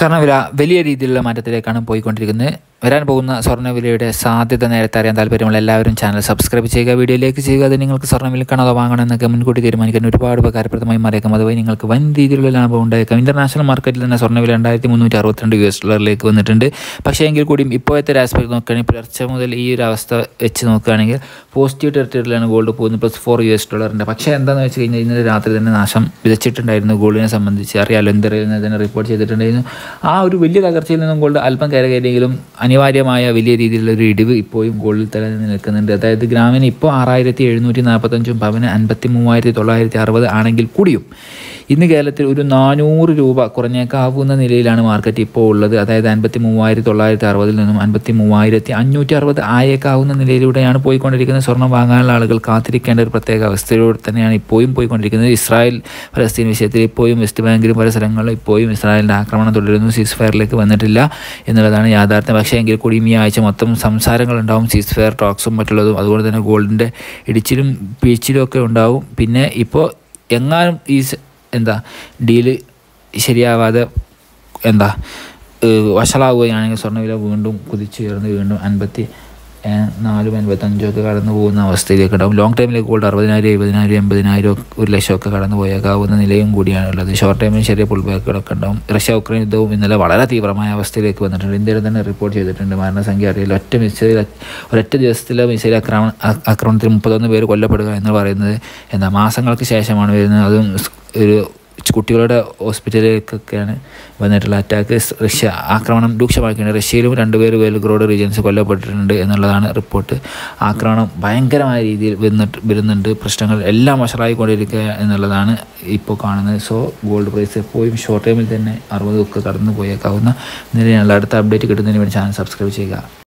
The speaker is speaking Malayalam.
സ്വർണ്ണവില വലിയ രീതിയിലുള്ള മാറ്റത്തിലേക്കാണ് പോയിക്കൊണ്ടിരിക്കുന്നത്. വരാൻ പോകുന്ന സ്വർണ്ണവിലയുടെ സാധ്യത നേരത്തെ അറിയാൻ താല്പര്യമുള്ള എല്ലാവരും ചാനൽ സബ്സ്ക്രൈബ് ചെയ്യുക, വീഡിയോയിലേക്ക് ചെയ്യുക. അത് നിങ്ങൾക്ക് സ്വർണ്ണം വിൽക്കണോ അതോ വാങ്ങണോ എന്നൊക്കെ മുൻകൂട്ടി തീരുമാനിക്കാൻ ഒരുപാട് ഉപകാരപ്രദമായി മാറിയേക്കാം. അതുവഴി നിങ്ങൾക്ക് വൻ രീതിയിലുള്ള ലാഭം ഉണ്ടായേക്കാം. ഇന്റർനാഷണൽ മാർക്കറ്റിൽ തന്നെ സ്വർണ്ണവില $2362 വന്നിട്ടുണ്ട്. പക്ഷേ എങ്കിൽ കൂടിയും ഇപ്പോഴത്തെ ആസ്പെക്ട് നോക്കുകയാണെങ്കിൽ പുലർച്ചെ മുതൽ ഈ ഒരു അവസ്ഥ വെച്ച് നോക്കുകയാണെങ്കിൽ പോസിറ്റീവ് ടെറിട്ടറിയിലാണ് ഗോൾഡ് പോകുന്നത്, +$4. പക്ഷേ എന്താണെന്ന് വെച്ച് കഴിഞ്ഞാൽ ഇന്നലെ രാത്രി തന്നെ നാശം വിതച്ചിട്ടുണ്ടായിരുന്നു. ഗോൾഡിനെ സംബന്ധിച്ച് അറിയാലോ, എന്തറിയിൽ നിന്ന് തന്നെ റിപ്പോർട്ട് ചെയ്തിട്ടുണ്ടായിരുന്നു. ആ ഒരു വലിയ തകർച്ചയിൽ നിന്നും ഗോൾഡ് അല്പം കയറിയെങ്കിലും അനിവാര്യമായ വലിയ രീതിയിലുള്ള ഒരു ഇടിവ് ഇപ്പോഴും ഗോൾഡിൽ തന്നെ നിൽക്കുന്നുണ്ട്. അതായത് ഗ്രാമിന് ഇപ്പോൾ 6745, പവന് 53,960 ആണെങ്കിൽ കൂടിയും ഇന്ന് കേരളത്തിൽ ഒരു 400 രൂപ കുറഞ്ഞേക്കാവുന്ന നിലയിലാണ് മാർക്കറ്റ് ഇപ്പോൾ ഉള്ളത്. അതായത് 53,960 നിന്നും 53,560 ആയേക്കാവുന്ന നിലയിലൂടെയാണ് പോയിക്കൊണ്ടിരിക്കുന്നത്. സ്വർണ്ണം വാങ്ങാനുള്ള ആളുകൾ കാത്തിരിക്കേണ്ട ഒരു പ്രത്യേക അവസ്ഥയിലൂടെ തന്നെയാണ് ഇപ്പോഴും പോയിക്കൊണ്ടിരിക്കുന്നത്. ഇസ്രായേൽ ഫലസ്തീൻ വിഷയത്തിൽ ഇപ്പോഴും വെസ്റ്റ് ബാങ്കിലും പല സ്ഥലങ്ങളിലും ഇപ്പോഴും ഇസ്രായേലിൻ്റെ ആക്രമണം തുടരുന്നു. സീസ് ഫയറിലേക്ക് വന്നിട്ടില്ല എന്നുള്ളതാണ് യാഥാർത്ഥ്യം. പക്ഷേ എങ്കിൽ കൂടിയും ഈ ആഴ്ച മൊത്തം സംസാരങ്ങളുണ്ടാവും, സീസ് ഫയർ ടോക്സും മറ്റുള്ളതും. അതുകൊണ്ട് തന്നെ ഗോൾഡിൻ്റെ ഇടിച്ചിലും പീച്ചിലും ഒക്കെ ഉണ്ടാവും. പിന്നെ ഇപ്പോൾ എങ്ങാനും ഈ ഡീല് ശരിയാവാതെ വഷളാവുകയാണെങ്കിൽ സ്വർണ്ണവില വീണ്ടും കുതിച്ചുയർന്ന് വീണ്ടും 54,000-55,000 കടന്നു പോകുന്ന അവസ്ഥയിലേക്ക് ഉണ്ടാവും. ലോങ് ടൈമിലേക്ക് ഗോൾഡ് 60,000, 70,000, 80,000, 1,00,000 കടന്നു പോയേക്കാവുന്ന നിലയും കൂടിയാണുള്ളത്. ഷോർട്ട് ടൈമിൽ ചെറിയ പുൾ ബാക്കുകളൊക്കെ ഉണ്ടാവും. റഷ്യ ഉക്രൈൻ യുദ്ധവും ഇന്നലെ വളരെ തീവ്രമായ അവസ്ഥയിലേക്ക് വന്നിട്ടുണ്ട്. ഇന്ത്യയിൽ തന്നെ റിപ്പോർട്ട് ചെയ്തിട്ടുണ്ട്. മരണസംഖ്യ അറിയില്ല. ഒരൊറ്റ ദിവസത്തിലെ മിസൈൽ ആക്രമണത്തിൽ 31 പേര് കൊല്ലപ്പെടുക എന്ന് പറയുന്നത് മാസങ്ങൾക്ക് ശേഷമാണ് വരുന്നത്. അതും ഒരു കുട്ടികളുടെ ഹോസ്പിറ്റലിലേക്കൊക്കെയാണ് വന്നിട്ടുള്ള അറ്റാക്ക്. റഷ്യ ആക്രമണം രൂക്ഷമാക്കിയാണ്. റഷ്യയിലും 2 പേര് ബെൽഗ്രോഡ് റീജിയൻസ് കൊല്ലപ്പെട്ടിട്ടുണ്ട് എന്നുള്ളതാണ് റിപ്പോർട്ട്. ആക്രമണം ഭയങ്കരമായ രീതിയിൽ വരുന്നുണ്ട്. പ്രശ്നങ്ങൾ എല്ലാം വഷളായിക്കൊണ്ടിരിക്കുക എന്നുള്ളതാണ് ഇപ്പോൾ കാണുന്നത്. സോ ഗോൾഡ് പ്രൈസ് എപ്പോഴും ഷോർട്ട് ടൈമിൽ തന്നെ 60 കടന്നു പോയേക്കാവുന്ന നിലയിലുള്ള അടുത്ത അപ്ഡേറ്റ് കിട്ടുന്നതിന് വേണ്ടി ചാനൽ സബ്സ്ക്രൈബ് ചെയ്യുക.